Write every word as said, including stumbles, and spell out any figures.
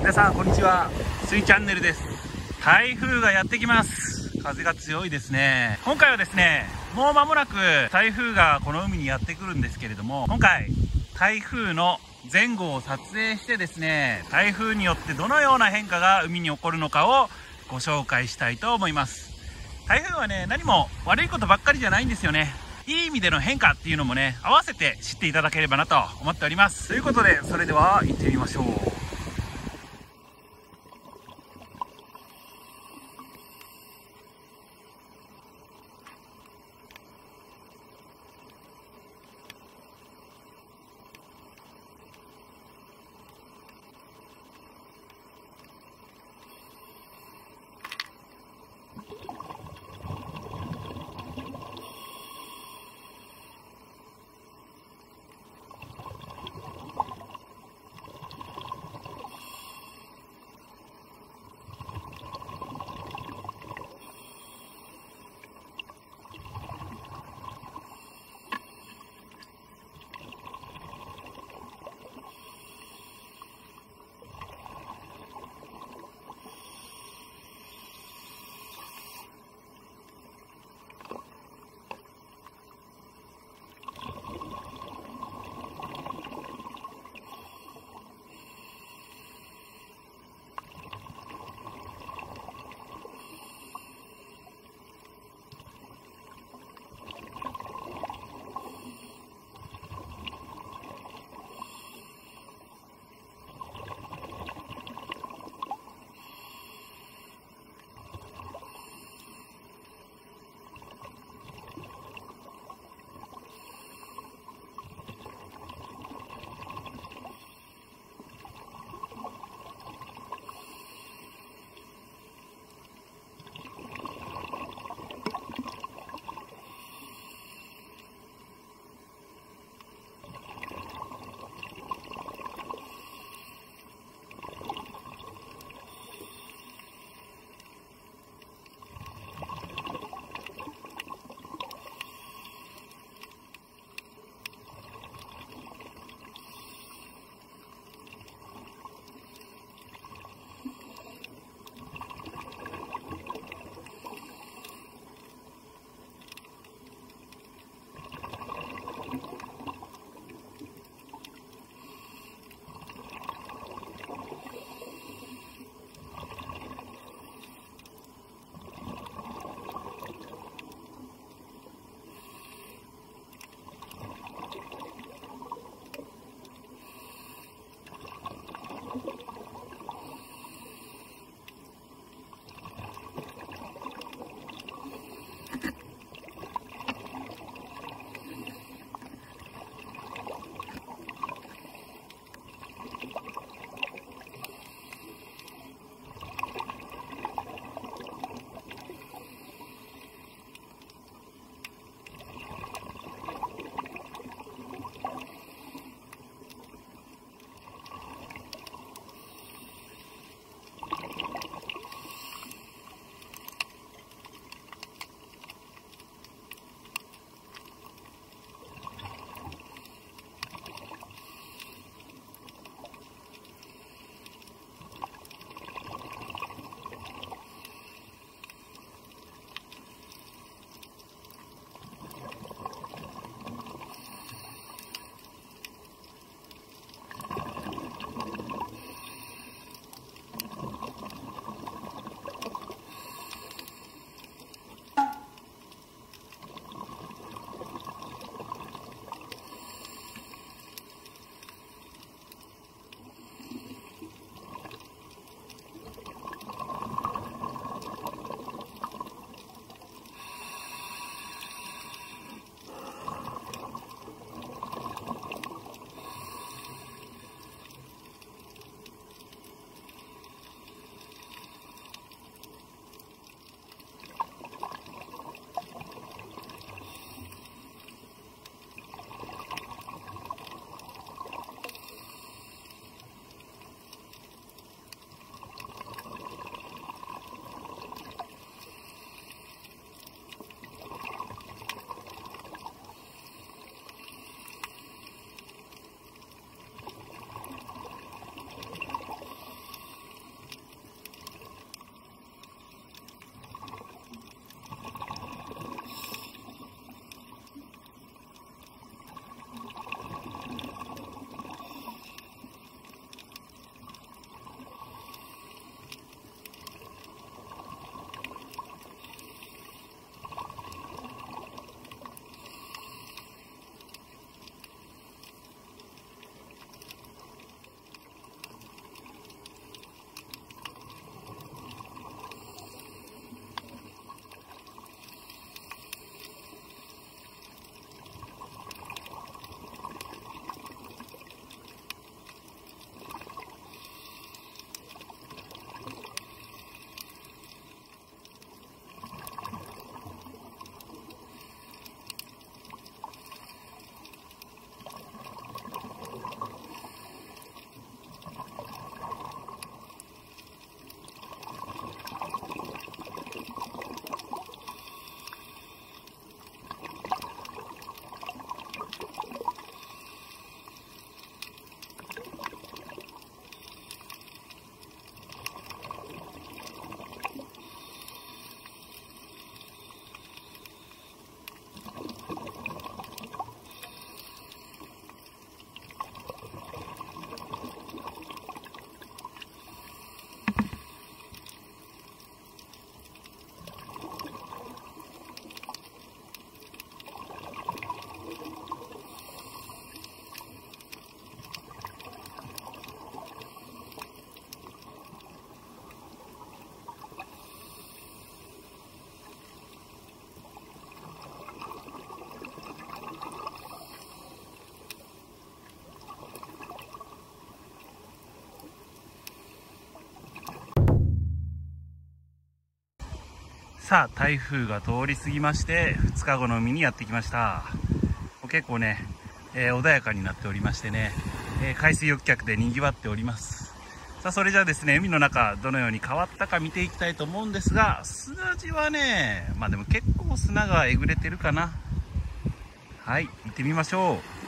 皆さんこんにちは、スイチャンネルです。台風がやってきます。風が強いですね。今回はですね、もう間もなく台風がこの海にやってくるんですけれども、今回台風の前後を撮影してですね、台風によってどのような変化が海に起こるのかをご紹介したいと思います。台風はね、何も悪いことばっかりじゃないんですよね。いい意味での変化っていうのもね、合わせて知っていただければなと思っております。ということで、それでは行ってみましょう。 さあ台風が通り過ぎましてふつかごの海にやってきました。結構ね、えー、穏やかになっておりましてね、えー、海水浴客でにぎわっております。さあそれじゃあですね、海の中どのように変わったか見ていきたいと思うんですが、砂地はね、まあでも結構砂がえぐれてるかな。はい、行ってみましょう。